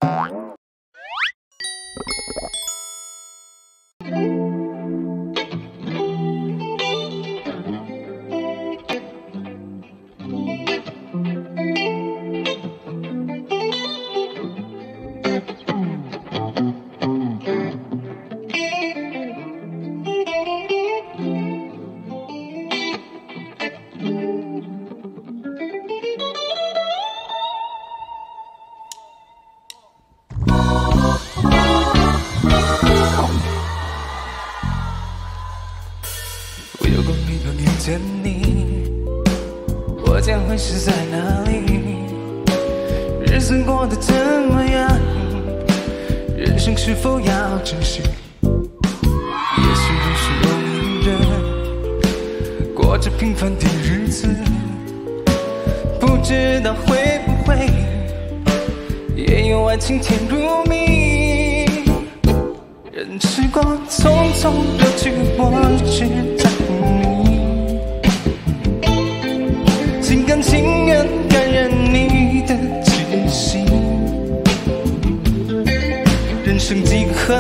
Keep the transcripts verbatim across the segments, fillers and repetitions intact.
的你，我将会是在哪里？日子过得怎么样？人生是否要珍惜？也许不是容易的，过着平凡的日子，不知道会不会也有爱情甜如蜜。任时光匆匆流去，我只在乎你。 心甘情愿感染你的气息，人生几何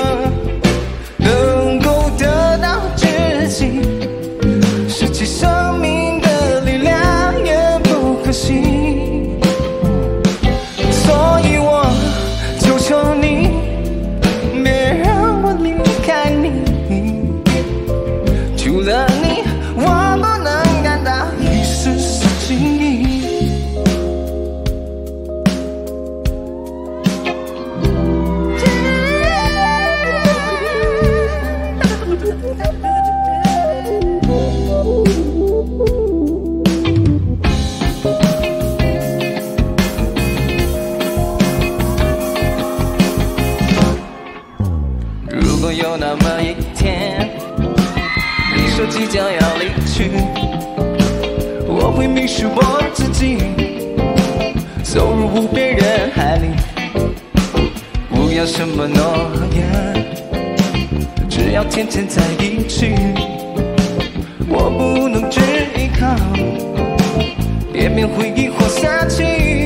能够得到知己？失去生命的力量也不可惜，所以我求求你，别让我离开你。除了你，我不能感到一丝丝。 心意，如果有那么一天，你说即将要离去。 我会迷失我自己，走入无边人海里。不要什么诺言，只要天天在一起。我不能只依靠片面回忆活下去。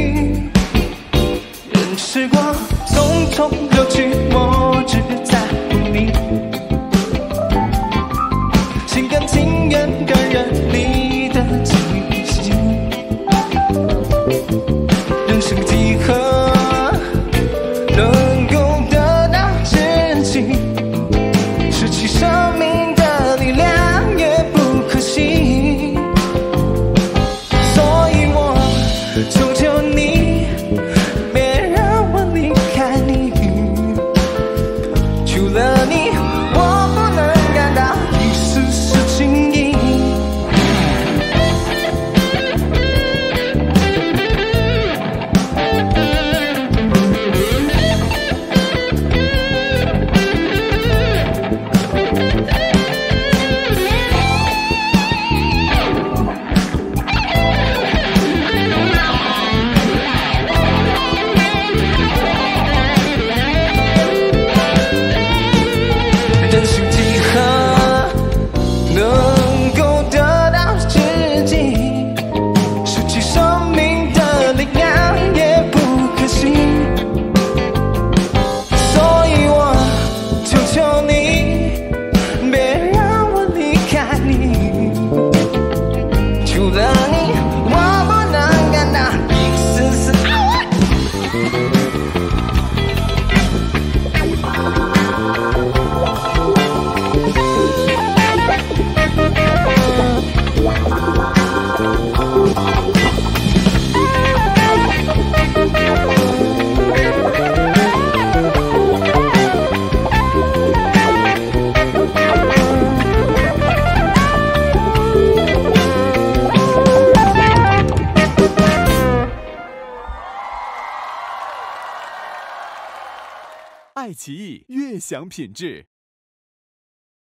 任时光匆匆流去，我只在乎你，心甘情愿感染你的情。 人生几何能够得到知己？失去生命的力量也不可惜。所以我求求你，别让我离开你。除了你，我不能感到一丝丝情意。 人生几何能够得到知己？失去生命的力量也不可惜。所以我求求你，别让我离开你。除了你，我不能感到一丝丝。 爱奇艺悦享品质。